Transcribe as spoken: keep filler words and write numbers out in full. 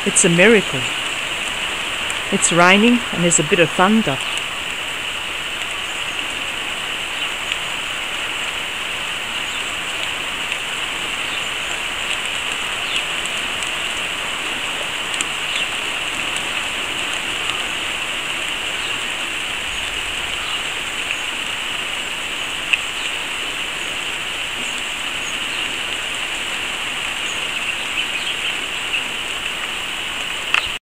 It's a miracle. It's raining and there's a bit of thunder.